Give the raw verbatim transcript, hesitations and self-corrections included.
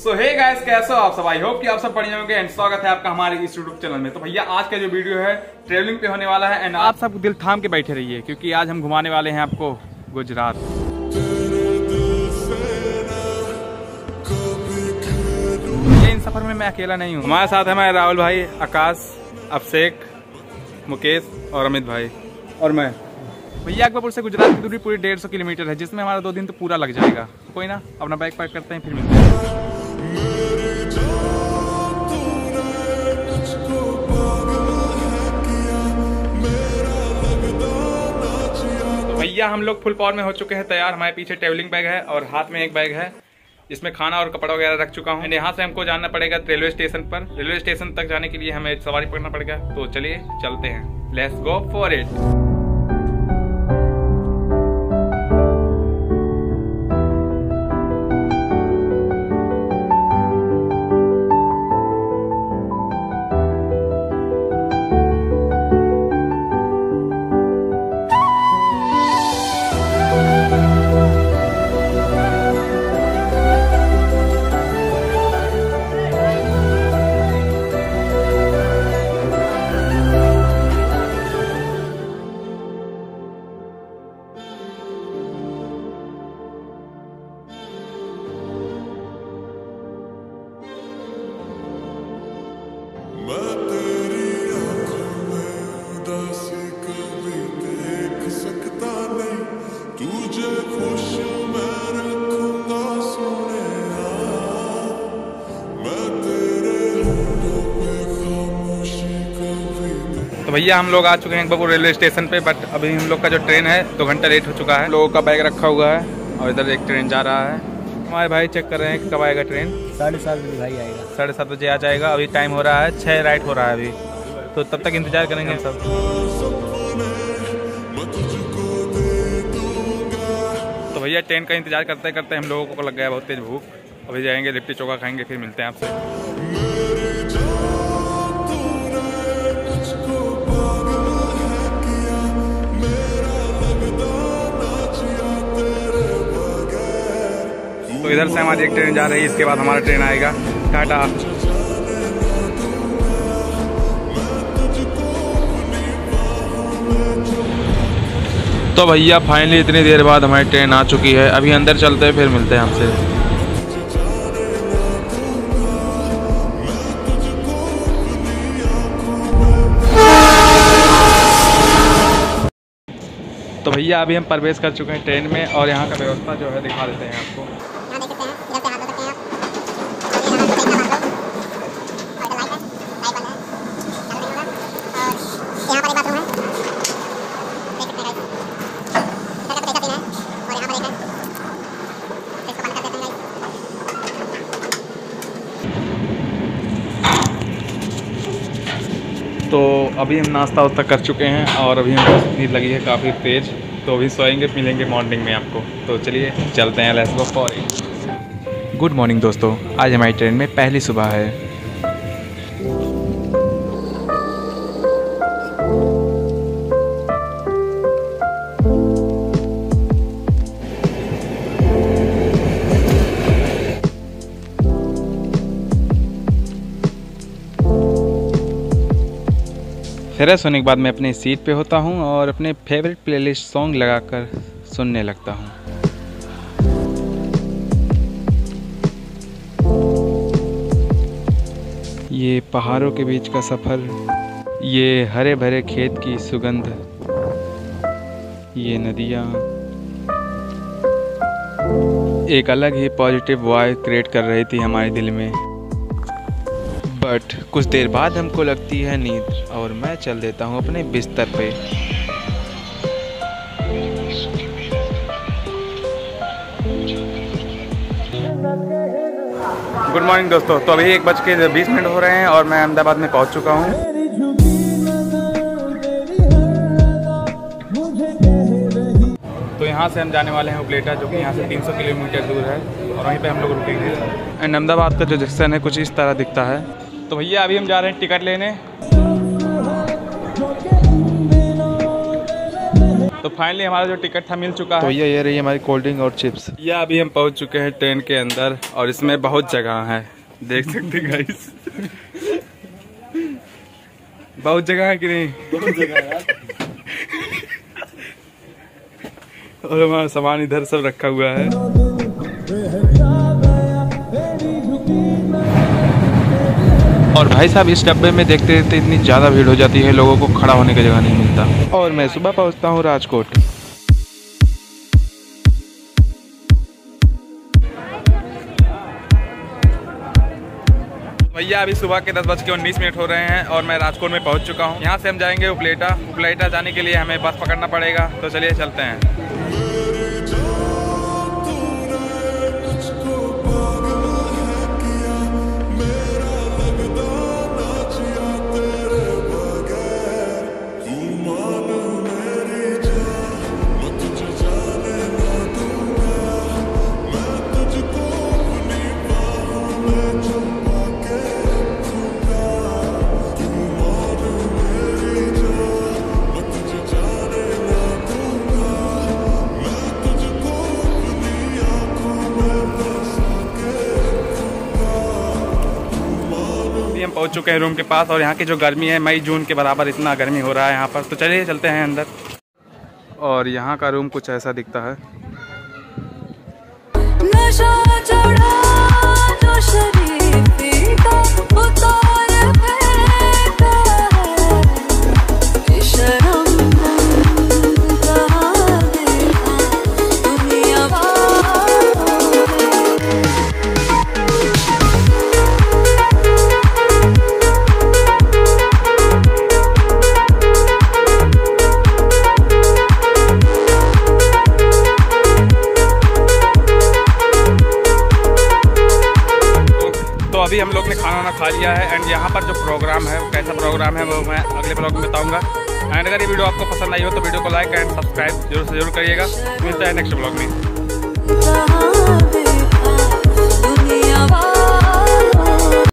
सो hey guys, कैसे हो आप सब? आई होप कि आप सब बढ़िया होंगे एंड स्वागत है आपका हमारे इस यूट्यूब चैनल में। तो भैया आज का जो वीडियो है ट्रेवलिंग पे होने वाला है एंड आप सब दिल थाम के बैठे रहिए क्योंकि आज हम घुमाने वाले हैं आपको गुजरात। ये इन सफर में मैं अकेला नहीं हूँ, हमारे साथ है मैं राहुल भाई, आकाश, अभिषेक, मुकेश और अमित भाई और मैं। भैया अकबरपुर से गुजरात की दूरी पूरी डेढ़ सौ किलोमीटर है, जिसमें हमारा दो दिन तो पूरा लग जाएगा। कोई ना, अपना बाइक पैक करते हैं, फिर मिलते हैं। तो भैया हम लोग फुल पावर में हो चुके हैं तैयार। हमारे पीछे ट्रेवलिंग बैग है और हाथ में एक बैग है जिसमें खाना और कपड़ा वगैरह रख चुका हूँ। यहाँ से हमको जाना पड़ेगा रेलवे स्टेशन पर। रेलवे स्टेशन तक जाने के लिए हमें सवारी पकड़ना पड़ेगा। तो चलिए चलते हैं, लेट्स गो फॉर इट। तो भैया हम लोग आ चुके हैं अकबरपुर रेलवे स्टेशन पे, बट अभी हम लोग का जो ट्रेन है दो घंटा लेट हो चुका है। लोगों का बैग रखा हुआ है और इधर एक ट्रेन जा रहा है। हमारे भाई चेक कर रहे हैं कि कब आएगा ट्रेन। साढ़े सात बजे भाई आएगा, साढ़े सात बजे आ जाएगा। अभी टाइम हो रहा है छः राइट हो रहा है अभी, तो तब तक इंतजार करेंगे सब। तो भैया ट्रेन का इंतजार करते करते हम लोगों को लग गया बहुत तेज भूख। अभी जाएंगे लिट्टी चोखा खाएंगे, फिर मिलते हैं आपसे। तो इधर से हमारी एक ट्रेन जा रही है, इसके बाद हमारा ट्रेन आएगा। टाटा। तो भैया फाइनली इतनी देर बाद हमारी ट्रेन आ चुकी है। अभी अंदर चलते हैं, फिर मिलते हैं हमसे। तो भैया अभी हम प्रवेश कर चुके हैं ट्रेन में और यहाँ का व्यवस्था जो है दिखा देते हैं आपको। तो अभी हम नाश्ता वास्ता कर चुके हैं और अभी हमें नींद लगी है काफ़ी तेज़, तो अभी सोएंगे, मिलेंगे मॉर्निंग में आपको। तो चलिए चलते हैं, let's go for it. Good morning दोस्तों, आज हमारी ट्रेन में पहली सुबह है। फ्रेश होने के बाद मैं अपनी सीट पे होता हूँ और अपने फेवरेट प्लेलिस्ट सॉन्ग लगाकर सुनने लगता हूँ। ये पहाड़ों के बीच का सफ़र, ये हरे भरे खेत की सुगंध, ये नदियाँ एक अलग ही पॉजिटिव वाइब क्रिएट कर रही थी हमारे दिल में। बट कुछ देर बाद हमको लगती है नींद और मैं चल देता हूँ अपने बिस्तर पे। गुड मॉर्निंग दोस्तों, तो अभी एक बज के बीस मिनट हो रहे हैं और मैं अहमदाबाद में पहुँच चुका हूँ। तो यहाँ से हम जाने वाले हैं उपलेटा, जो कि यहाँ से तीन सौ किलोमीटर दूर है और वहीं पे हम लोग रुकेंगे। एंड अहमदाबाद का जो जंक्शन है कुछ इस तरह दिखता है। तो भैया अभी हम जा रहे हैं टिकट लेने। तो फाइनली हमारा जो टिकट था मिल चुका है। तो ये ये रही हमारी कोल्ड ड्रिंक और चिप्स। ये अभी हम पहुंच चुके हैं ट्रेन के अंदर और इसमें बहुत जगह है, देख सकते हैं गाइस। बहुत जगह है कि नहीं? बहुत जगह है यार। और हमारा सामान इधर सब रखा हुआ है। और भाई साहब इस डब्बे में देखते देखते इतनी ज़्यादा भीड़ हो जाती है, लोगों को खड़ा होने की जगह नहीं मिलता। और मैं सुबह पहुंचता हूँ राजकोट। भैया अभी सुबह के दस बज के उन्नीस मिनट हो रहे हैं और मैं राजकोट में पहुंच चुका हूं। यहां से हम जाएंगे उपलेटा। उपलेटा जाने के लिए हमें बस पकड़ना पड़ेगा, तो चलिए चलते हैं। हम पहुंच चुके हैं रूम के पास और यहाँ की जो गर्मी है मई जून के बराबर इतना गर्मी हो रहा है यहाँ पर। तो चलिए चलते हैं अंदर। और यहाँ का रूम कुछ ऐसा दिखता है। अभी हम लोग ने खाना वाना खा लिया है एंड यहाँ पर जो प्रोग्राम है वो कैसा प्रोग्राम है वो मैं अगले ब्लॉग में बताऊंगा। एंड अगर ये वीडियो आपको पसंद आई हो तो वीडियो को लाइक एंड सब्सक्राइब जरूर से जरूर करिएगा। मिलता है नेक्स्ट ब्लॉग में।